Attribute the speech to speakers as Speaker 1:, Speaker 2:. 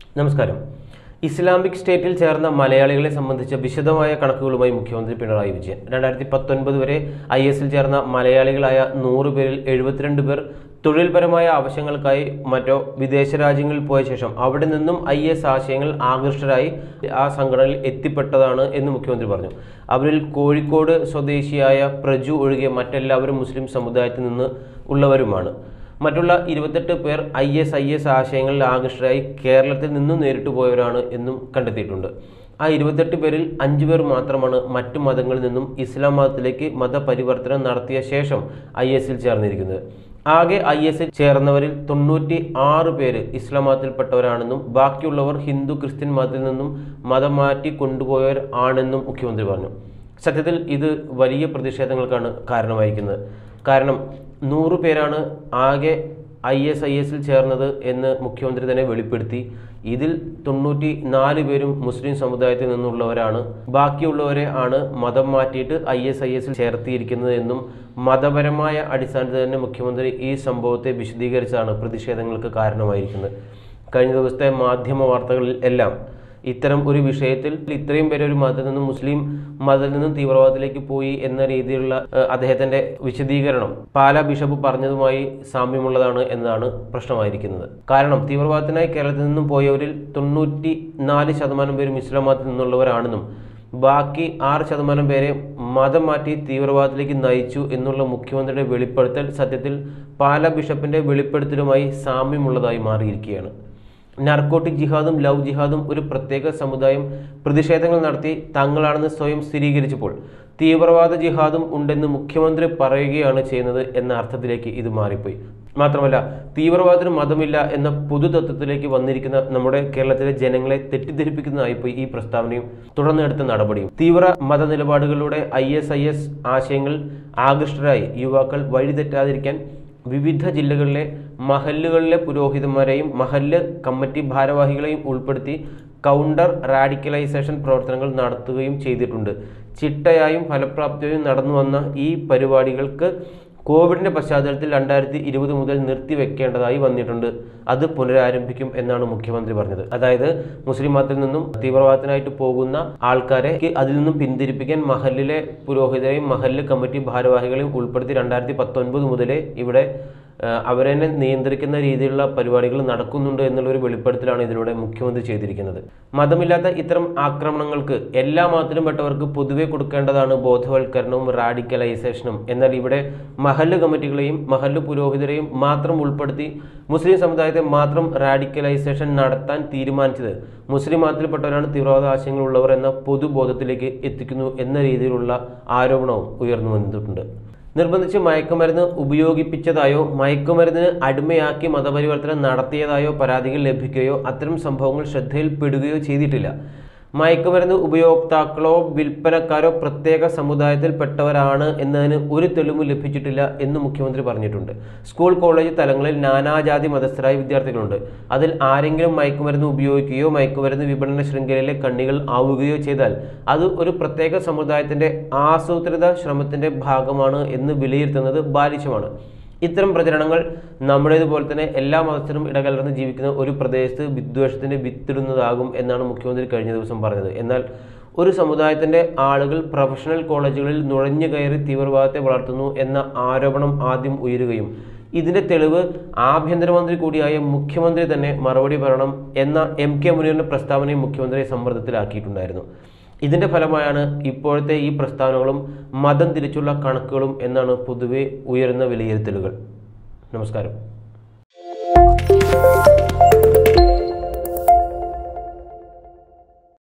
Speaker 1: നമസ്കാരം. ഇസ്ലാമിക് സ്റ്റേറ്റിൽ ചേർന്ന മലയാളികളെ സംബന്ധിച്ച വിശദമായ കണക്കുകളുമായി മുഖ്യമന്ത്രി പിണറായി വിജയൻ. 2019 വരെ IS ചേർന്ന മലയാളികളായ 100 പേരിൽ 72 പേർ തൊഴിൽപരമായ ആവശ്യങ്ങൾക്കായി മറ്റോ വിദേശ രാജ്യങ്ങളിൽ പോയ ശേഷം അവിടെ നിന്നും IS ആശയങ്ങൾ ആകൃഷ്ടരായി ആ സംഘടനയിൽ എത്തിപ്പെട്ടതാണ് എന്ന് മുഖ്യമന്ത്രി പറഞ്ഞു. അവരിൽ കോഴിക്കോട് സ്വദേശിയായ പ്രജു ഒഴികെ മറ്റെല്ലാവരും മുസ്ലിം സമുദായത്തിൽ നിന്ന് ഉള്ളവരുമാണ്. മറ്റുള്ള 28 പേർ IS ആശയങ്ങളിൽ ആകൃഷ്ടരായി കേരളത്തിൽ നിന്നും നേരിട്ട് പോയവരാണ് എന്നും കണ്ടെത്തിയിട്ടുണ്ട്. ആ 28 പേരിൽ 5 പേർ മാത്രമാണ് മറ്റു മതങ്ങളിൽ നിന്നും ഇസ്ലാം മതത്തിലേക്ക് മതപരിവർത്തനം നടത്തിയ ശേഷം ISൽ ചേർന്നിരിക്കുന്നത്. ആകെ ISൽ ചേർന്നവരിൽ 96 പേര് ഇസ്ലാം മതത്തിൽപ്പെട്ടവരാണെന്നും ബാക്കിയുള്ളവർ ഹിന്ദു ക്രിസ്ത്യൻ മതത്തിൽ നിന്നും മതം മാറ്റി കൊണ്ടുപോയവർ ആണെന്നും മുഖ്യമന്ത്രി പറഞ്ഞു. സത്യത്തിൽ ഇത് വലിയ പ്രതിഷേധങ്ങൾക്കാണ് കാരണമായിരിക്കുന്നത്. കാരണം 100 പേരാണ് ആകെ ISൽ ചേർന്നത് എന്ന് മുഖ്യമന്ത്രി തന്നെ വെളിപ്പെടുത്തി. ഇതിൽ 94 പേരും മുസ്ലിം സമുദായത്തിൽ നിന്നുള്ളവരാണ്. ബാക്കിയുള്ളവരെ ആണ് മതം മാറ്റിയിട്ട് ISൽ ചേർത്തിയിരിക്കുന്നത് എന്നും മതപരമായ അടിസ്ഥാനത്തിൽ തന്നെ മുഖ്യമന്ത്രി ഈ സംഭവത്തെ വിശദീകരിച്ചാണ് പ്രതിഷേധങ്ങൾക്ക് കാരണമായിരിക്കുന്നത്. കഴിഞ്ഞ ദിവസത്തെ മാധ്യമ വാർത്തകളിൽ എല്ലാം ഇത്തരം ഒരു വിഷയത്തിൽ ഇത്രയും പേര് ഒരു മതത്തിൽ നിന്നും മുസ്ലിം മതത്തിൽ നിന്നും തീവ്രവാദത്തിലേക്ക് പോയി എന്ന രീതിയിലുള്ള അദ്ദേഹത്തിന്റെ വിശദീകരണം പാലാ ബിഷപ്പ് പറഞ്ഞതുമായി സാമ്യമുള്ളതാണ് എന്നതാണ് പ്രശ്നമായിരിക്കുന്നത്. കാരണം തീവ്രവാദത്തിനായി കേരളത്തിൽ നിന്നും പോയവരിൽ 94% പേരും ഇസ്ലാം മതത്തിൽ നിന്നുള്ളവരാണെന്നും ബാക്കി 6% പേരെ മതം മാറ്റി തീവ്രവാദത്തിലേക്ക് നയിച്ചു എന്നുള്ള മുഖ്യമന്ത്രിയുടെ വെളിപ്പെടുത്തൽ സത്യത്തിൽ പാലാ ബിഷപ്പിന്റെ വെളിപ്പെടുത്തലുമായി സാമ്യമുള്ളതായി മാറിയിരിക്കുകയാണ്. നാർക്കോട്ടിക് ജിഹാദും ലവ് ജിഹാദും ഒരു പ്രത്യേക സമുദായം പ്രതിഷേധങ്ങൾ നടത്തി തങ്ങളാണെന്ന് സ്വയം സ്ഥിരീകരിച്ചപ്പോൾ തീവ്രവാദ ജിഹാദും ഉണ്ടെന്ന് മുഖ്യമന്ത്രി പറയുകയാണ് ചെയ്യുന്നത് എന്ന അർത്ഥത്തിലേക്ക് ഇത് മാറിപ്പോയി. മാത്രമല്ല തീവ്രവാദത്തിന് മതമില്ല എന്ന പൊതുതത്വത്തിലേക്ക് വന്നിരിക്കുന്ന നമ്മുടെ കേരളത്തിലെ ജനങ്ങളെ തെറ്റിദ്ധരിപ്പിക്കുന്നതായിപ്പോയി ഈ പ്രസ്താവനയും തുടർന്ന് എടുത്ത നടപടിയും. തീവ്ര മത നിലപാടുകളിലൂടെ IS ആശയങ്ങൾ ആകൃഷ്ടരായി യുവാക്കൾ വഴിതെറ്റാതിരിക്കാൻ വിവിധ ജില്ലകളിലെ മഹല്ലുകളിലെ പുരോഹിതന്മാരെയും മഹല്ല് കമ്മിറ്റി ഭാരവാഹികളെയും ഉൾപ്പെടുത്തി കൗണ്ടർ റാഡിക്കലൈസേഷൻ പ്രവർത്തനങ്ങൾ നടത്തുകയും ചെയ്തിട്ടുണ്ട്. ചിട്ടയായും ഫലപ്രാപ്തിയായും നടന്നു വന്ന ഈ പരിപാടികൾക്ക് കോവിഡിന്റെ പശ്ചാത്തലത്തിൽ 2020 മുതൽ നിർത്തിവെക്കേണ്ടതായി വന്നിട്ടുണ്ട്. അത് പുനരാരംഭിക്കും എന്നാണ് മുഖ്യമന്ത്രി പറഞ്ഞത്. അതായത് മുസ്ലിം മതത്തിൽ നിന്നും തീവ്രവാദത്തിനായിട്ട് പോകുന്ന ആൾക്കാരെ അതിൽ നിന്നും പിന്തിരിപ്പിക്കാൻ മഹല്ലിലെ പുരോഹിതരെയും മഹല്ല് കമ്മിറ്റി ഭാരവാഹികളെയും ഉൾപ്പെടുത്തി 2019 മുതലേ ഇവിടെ അവരെ നിയന്ത്രിക്കുന്ന രീതിയിലുള്ള പരിപാടികൾ നടക്കുന്നുണ്ട് എന്നുള്ളൊരു വെളിപ്പെടുത്തലാണ് ഇതിലൂടെ മുഖ്യമന്ത്രി ചെയ്തിരിക്കുന്നത്. മതമില്ലാത്ത ഇത്തരം ആക്രമണങ്ങൾക്ക് എല്ലാ മതത്തിലും പെട്ടവർക്ക് പൊതുവെ കൊടുക്കേണ്ടതാണ് ബോധവൽക്കരണവും റാഡിക്കലൈസേഷനും. എന്നാൽ ഇവിടെ മഹല്ല് കമ്മിറ്റികളെയും മഹല്ല് പുരോഹിതരെയും മാത്രം ഉൾപ്പെടുത്തി മുസ്ലിം സമുദായത്തെ മാത്രം റാഡിക്കലൈസേഷൻ നടത്താൻ തീരുമാനിച്ചത് മുസ്ലിം മതത്തിൽപ്പെട്ടവരാണ് തീവ്രവാദ ആശയങ്ങൾ ഉള്ളവർ എന്ന പൊതുബോധത്തിലേക്ക് എത്തിക്കുന്നു എന്ന രീതിയിലുള്ള ആരോപണവും ഉയർന്നു വന്നിട്ടുണ്ട്. നിർബന്ധിച്ച് മയക്കുമരുന്ന് ഉപയോഗിപ്പിച്ചതായോ മയക്കുമരുന്നിന് അടിമയാക്കി മതപരിവർത്തനം നടത്തിയതായോ പരാതികൾ ലഭിക്കുകയോ അത്തരം സംഭവങ്ങൾ ശ്രദ്ധയിൽപ്പെടുകയോ ചെയ്തിട്ടില്ല. മയക്കുമരുന്ന് ഉപയോക്താക്കളോ വിൽപ്പനക്കാരോ പ്രത്യേക സമുദായത്തിൽപ്പെട്ടവരാണ് എന്നതിന് ഒരു തെളിവും ലഭിച്ചിട്ടില്ല എന്ന് മുഖ്യമന്ത്രി പറഞ്ഞിട്ടുണ്ട്. സ്കൂൾ കോളേജ് തലങ്ങളിൽ നാനാജാതി മതസ്ഥരായ വിദ്യാർത്ഥികളുണ്ട്. അതിൽ ആരെങ്കിലും മയക്കുമരുന്ന് ഉപയോഗിക്കുകയോ മയക്കുമരുന്ന് വിപണന ശൃംഖലയിലെ കണ്ണികൾ ആവുകയോ ചെയ്താൽ അത് ഒരു പ്രത്യേക സമുദായത്തിന്റെ ആസൂത്രിത ശ്രമത്തിന്റെ ഭാഗമാണ് എന്ന് വിലയിരുത്തുന്നത് ബാലിശമാണ്. ഇത്തരം പ്രചരണങ്ങൾ നമ്മുടേതുപോലെ തന്നെ എല്ലാ മതത്തിലും ഇടകലർന്ന് ജീവിക്കുന്ന ഒരു പ്രദേശത്ത് വിദ്വേഷത്തിന്റെ വിത്തിടുന്നതാകും എന്നാണ് മുഖ്യമന്ത്രി കഴിഞ്ഞ ദിവസം പറഞ്ഞത്. എന്നാൽ ഒരു സമുദായത്തിന്റെ ആളുകൾ പ്രൊഫഷണൽ കോളേജുകളിൽ നുഴഞ്ഞു കയറി തീവ്രവാദത്തെ വളർത്തുന്നു എന്ന ആരോപണം ആദ്യം ഉയരുകയും ഇതിന്റെ തെളിവ് ആഭ്യന്തരമന്ത്രി കൂടിയായ മുഖ്യമന്ത്രി തന്നെ മറുപടി പറയണം എന്ന MK മുനീറിന്റെ പ്രസ്താവനയും മുഖ്യമന്ത്രിയെ സമ്മർദ്ദത്തിലാക്കിയിട്ടുണ്ടായിരുന്നു. ഇതിന്റെ ഫലമായാണ് ഇപ്പോഴത്തെ ഈ പ്രസ്താവനകളും മതം തിരിച്ചുള്ള കണക്കുകളും എന്നാണ് പൊതുവെ ഉയരുന്ന വിലയിരുത്തലുകൾ. നമസ്കാരം.